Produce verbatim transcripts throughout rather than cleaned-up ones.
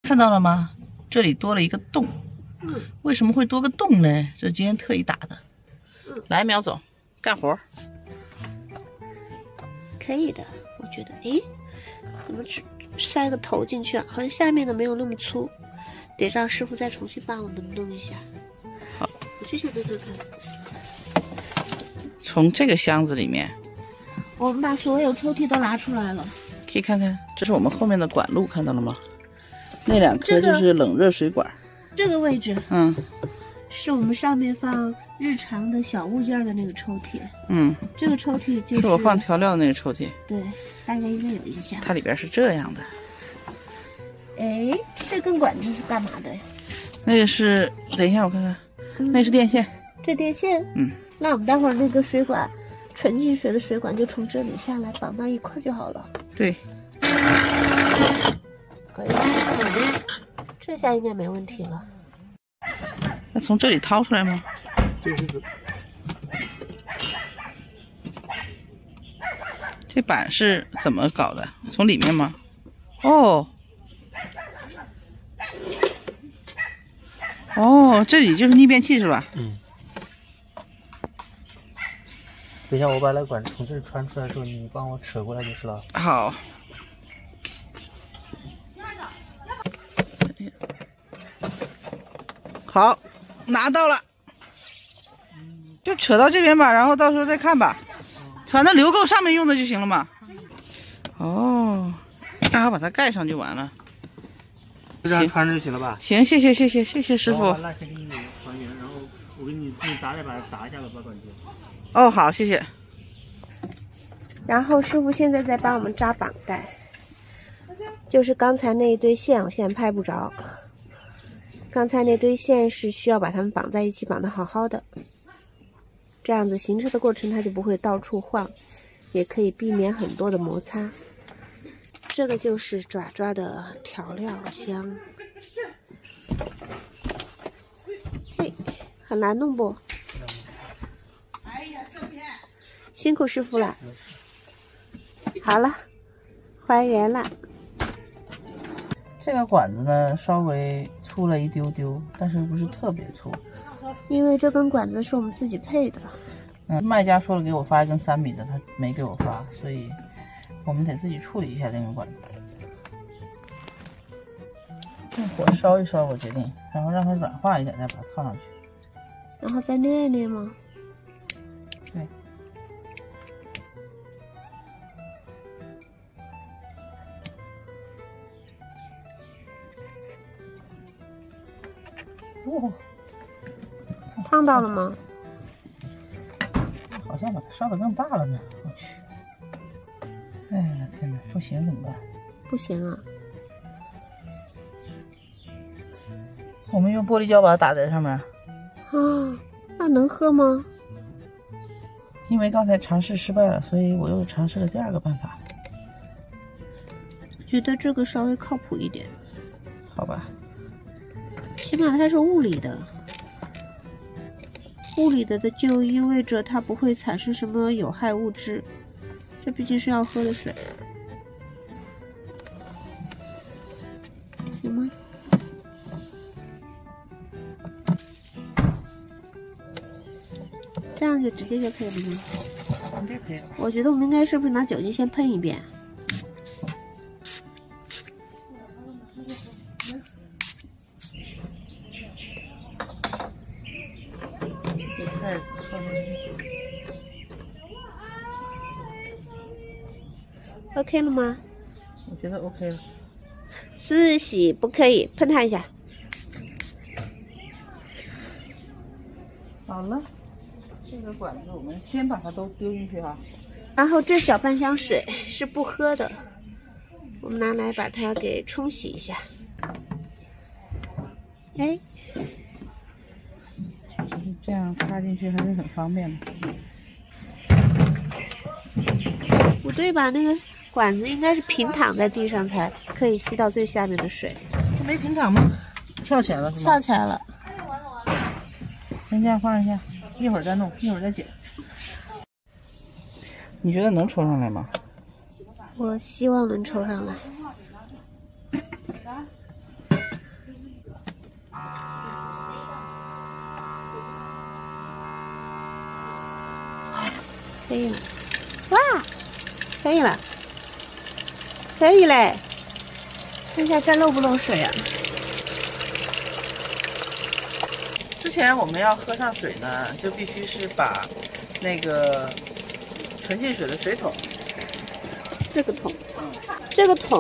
看到了吗？这里多了一个洞。 嗯， 为什么会多个洞呢？这今天特意打的。 嗯， 来，苗总，干活。 可以的，我觉得。诶，怎么只塞个头进去啊？好像下面的没有那么粗，得让师傅再重新帮我们弄一下。 好， 我去下面看看。 从这个箱子里面， 我们把所有抽屉都拿出来了。 可以看看，这是我们后面的管路，看到了吗？那两颗这个就是冷热水管。 这个位置， 嗯， 是我们上面放日常的小物件的那个抽屉。 嗯， 这个抽屉就是是我放调料的那个抽屉。 对，大家应该有印象。 它里边是这样的。 哎，这根管子是干嘛的呀？ 那个是，等一下我看看， 嗯、 那是电线。 这电线。嗯。那我们待会儿那个水管，纯净水的水管就从这里下来绑到一块就好了。 对。 可以。这下应该没问题了。 那从这里掏出来吗？ 这是指。 这板是怎么搞的？从里面吗？哦。哦，这里就是逆变器是吧？ 嗯。等一下，我把那管从这里穿出来之后，你帮我扯过来就是了。 好。好，拿到了，就扯到这边吧，然后到时候再看吧，反正留够上面用的就行了嘛。哦，然后把它盖上就完了。 就这样穿着就行了吧？ 行，谢谢谢谢谢谢师傅。 那先给你还原，然后我给你用扎带把它扎一下子，把管子。 哦，好，谢谢。 然后师傅现在在帮我们扎绑带，就是刚才那一堆线，我现在拍不着。刚才那堆线是需要把它们绑在一起，绑得好好的，这样子行车的过程它就不会到处晃，也可以避免很多的摩擦。这个就是爪爪的调料箱，嘿，很难弄不？辛苦师傅了。好了，还原了。 这个管子呢，稍微粗了一丢丢，但是不是特别粗。 因为这根管子是我们自己配的。 嗯，卖家说了给我发一根三米的，他没给我发，所以我们得自己处理一下这根管子。用火烧一烧，我决定，然后让它软化一点，再把它套上去。 然后再捏一捏吗？ 对。哦， 烫到了吗？ 好像把它烧得更大了呢。我去！哎呀天哪，不行怎么办？ 不行啊！ 我们用玻璃胶把它打在上面。 啊，那能喝吗？ 因为刚才尝试失败了，所以我又尝试了第二个办法。 觉得这个稍微靠谱一点。 好吧。 起码它是物理的，物理的的就意味着它不会产生什么有害物质，这毕竟是要喝的水，行吗？这样就直接就可以了吗？ 应该可以了。 我觉得我们应该是不是拿酒精先喷一遍？OK 了吗？ 我觉得 OK 了。 四喜不可以，喷它一下。 好了，这个管子我们先把它都丢进去哈。 然后这小半箱水是不喝的，我们拿来把它给冲洗一下。哎， 这样插进去还是很方便的。 不对吧？那个管子应该是平躺在地上才可以吸到最下面的水。 它没平躺吗？翘起来了是吗？ 翘起来了。 先这样放一下，一会儿再弄，一会儿再剪。你觉得能抽上来吗？ 我希望能抽上来。 可以了，哇，可以了，可以嘞。看一下这漏不漏水啊？ 之前我们要喝上水呢，就必须是把那个纯净水的水桶， 这个桶，这个桶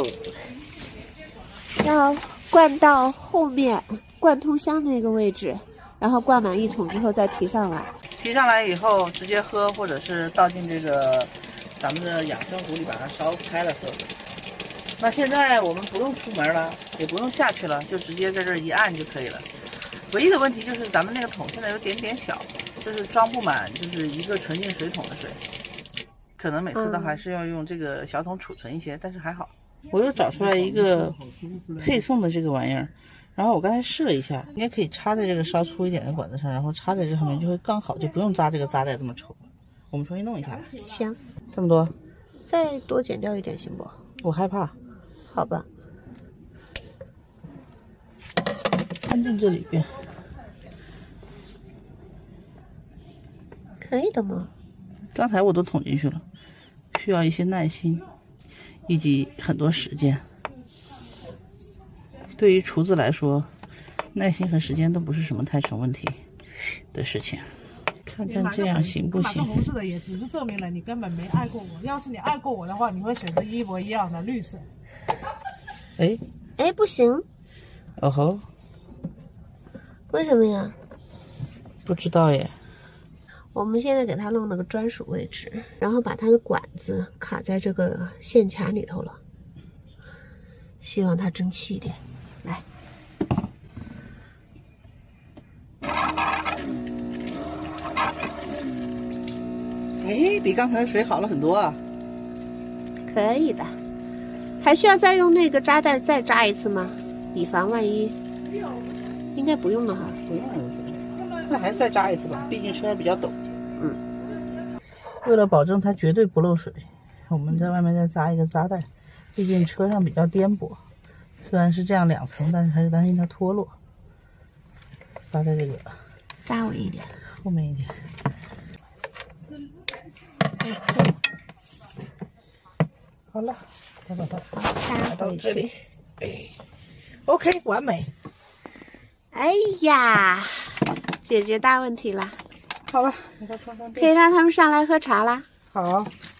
要灌到后面灌通箱那个位置，然后灌满一桶之后再提上来。 提上来以后直接喝，或者是倒进这个咱们的养生壶里把它烧开了喝。那现在我们不用出门了，也不用下去了，就直接在这儿一按就可以了。唯一的问题就是咱们那个桶现在有点点小，就是装不满，就是一个纯净水桶的水，可能每次都还是要用这个小桶储存一些，嗯、但是还好。我又找出来一个配送的这个玩意儿，然后我刚才试了一下，应该可以插在这个稍粗一点的管子上，然后插在这上面就会刚好，就不用扎这个扎带这么丑。我们重新弄一下吧。 行， 这么多， 再多剪掉一点行不？ 我害怕。 好吧。 按进这里边。 可以的吗？ 刚才我都捅进去了，需要一些耐心，以及很多时间。对于厨子来说，耐心和时间都不是什么太成问题的事情。看看这样行不行？ 红色的也只是证明了你根本没爱过我。要是你爱过我的话，你会选择一模一样的绿色。 哎哎，不行。 哦吼， 为什么呀？ 不知道耶。 我们现在给它弄了个专属位置，然后把它的管子卡在这个线卡里头了，希望它争气一点。来， 哎，比刚才的水好了很多啊。 可以的。还需要再用那个扎带再扎一次吗？以防万一。应该不用了哈。 不用了，那还是再扎一次吧，毕竟车上比较陡。 嗯。 为了保证它绝对不漏水，我们在外面再扎一个扎带，毕竟车上比较颠簸。虽然是这样两层，但是还是担心它脱落。扎在这个扎稳一点， 后面一点。好了，再把它插到这里。哎 ，OK， 完美。 哎呀，解决大问题了。 好了，给它装上。 可以让他们上来喝茶啦。 好。